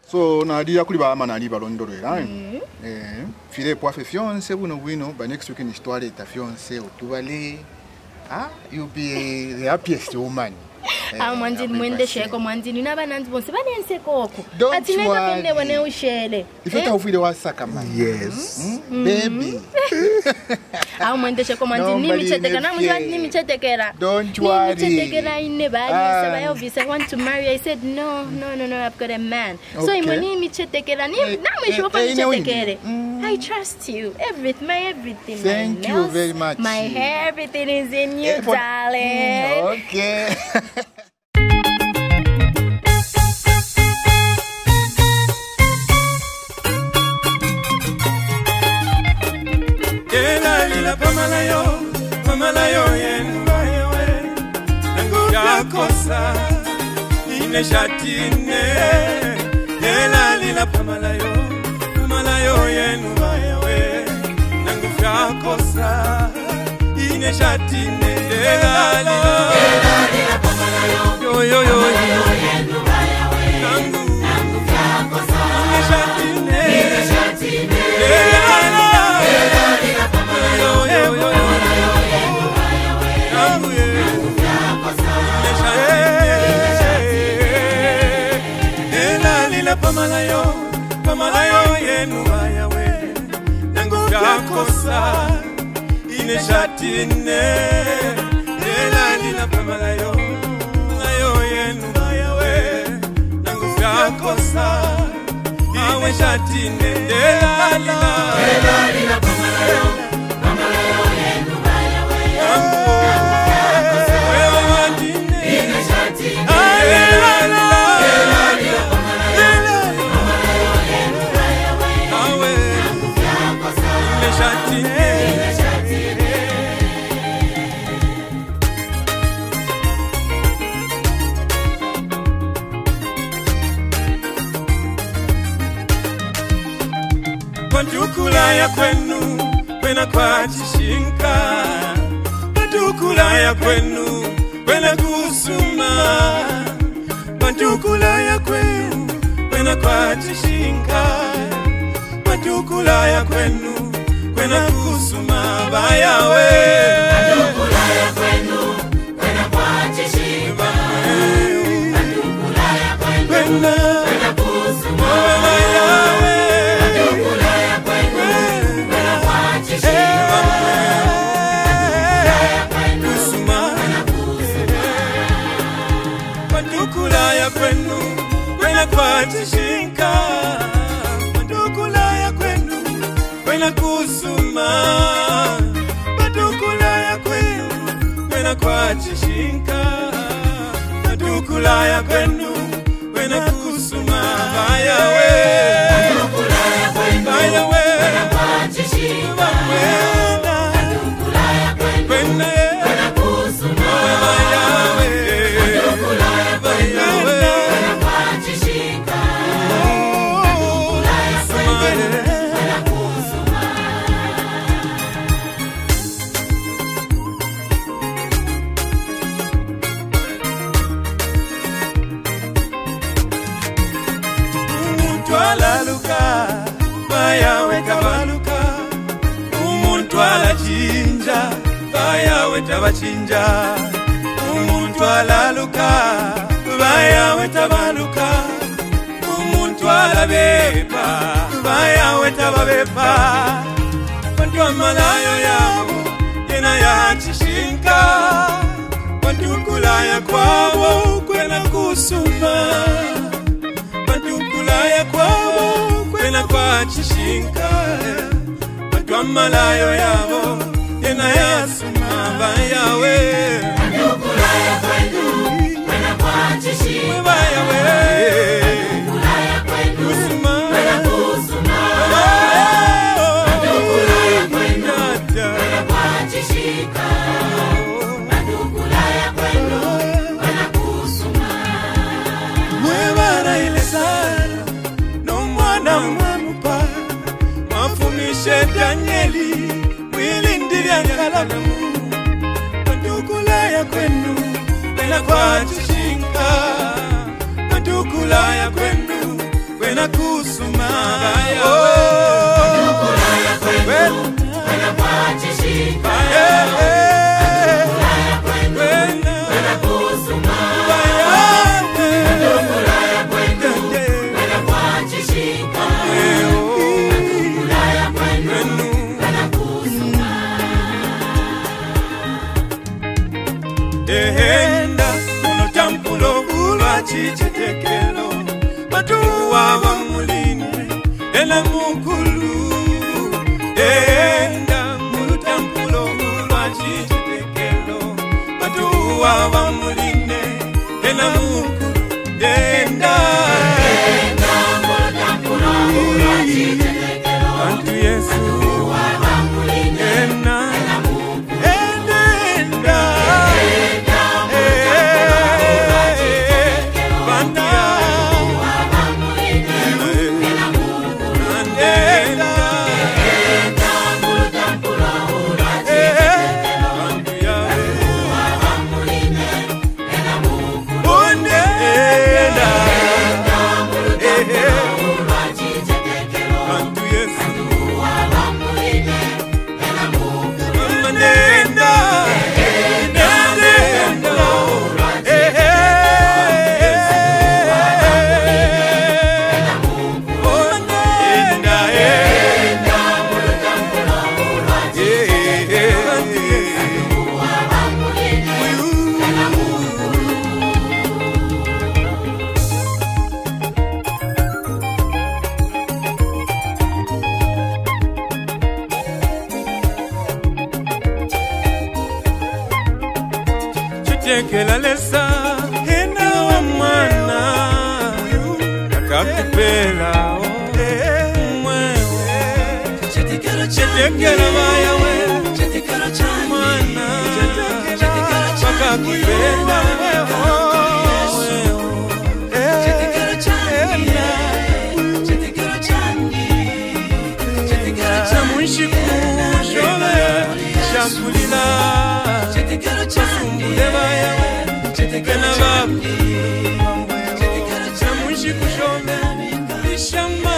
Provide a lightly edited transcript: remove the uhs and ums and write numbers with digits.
So nadia kuli ba manali balondolera. File pour faire fiancé vous no wino ba next week in histoire ta fiancé otubale. Ah, you be the happiest woman. Mwanzini mwende sheko mwanzini n'abananzi bonse banense koko. Ati neka pende wone ushele. Ifeta ufile wasaka man. Yes. Baby. Mwende sheko mwanzini nimichetekera na mwanzini nimichetekera. Don't worry. Nimichetekera ine bali saba Elvis I want to marry. I said no, I've got a man. So imani nimichetekera ni na mwisho kwa nimichetekere. I trust you. Everything. Thank you very much. My hair, everything is in you, darling. Okay. Pamalayo yenwayewe nanguya kosa ineshatine ela lila pamalayo yenwayewe nanguya kosa ineshatine ela lila pamalayo yo yenwayewe nanguya kosa ineshatine ela lila pamalayo yo Pamalayo yenu bayawe nanguya kosa ineshatine ela lila pamalayo yenu bayawe nanguya kosa ineshatine ela lila pamalayo yenu bayawe nanguya kosa ineshatine ela lila Patukula ya kwenu kwena kwa chishinka Patukula ya kwenu kwena kusuma Patukula ya kwenu kwena kwa chishinka Patukula ya kwenu kwena kusuma bayawe Patukula ya kwenu kwena kwa chishinka Patukula ya kwenu kwena kusuma bayawe Patukula ya kwenu kwena kwa chishinka Patukula ya kwenu kwena kusuma Patukula ya kwenu kwena kwa chishinka Patukula ya kwenu kwena kusuma bayawe Patukula ya kwenu kwena kwa chishinka Patukula ya kwenu kwena kusuma bayawe bayawe tabaluka umuntu alachinja bayawe tabachinja umuntu alaluka bayawe tabaluka umuntu alabepa bayawe tababepa bantu amalayo yabo yena yachishinka bantu kulaya kwabo kwena kusuma bantu kulaya kwabo kwena kwa chishinka bantu amalayo yabo yena yasuma bayawe bantu kulaya kwenu kwena kwa chishinka bayawe bantu kulaya kwenu kwena kusuma bantu kulaya kwenu kwena kwa chishinka bantu kulaya kwenu kwena kusuma mwebara ile sana no mwana mwamupa mafumishe Danieli mwili ndivya nyakalamu Patukula ya kwenu kwena kwa chishinka Patukula ya kwenu wena kusuma Kulaya kwenu wena kwachishika Kulaya kwenu wena kusuma Kulaya kwenu wena kwachishika Kulaya kwenu wena kusuma Ehenda uno tampulo ulwachichetekelo Matuwa wa mulini ela mukulu Ehenda uno tampulo ulwachichetekelo Matuwa wa mulini ela mukulu Ehenda uno tampulo ulwachichetekelo Antu Yesu Matuwa wa mulini ela mukulu Ehenda Chekela lesa hena wa mwana Nakakupela Chetekela vaya we Mwana Nakakupela Chamuishi kushole Shakulila Chasumbule vaya we Chetekela vapi Chamuishi kushole Ishama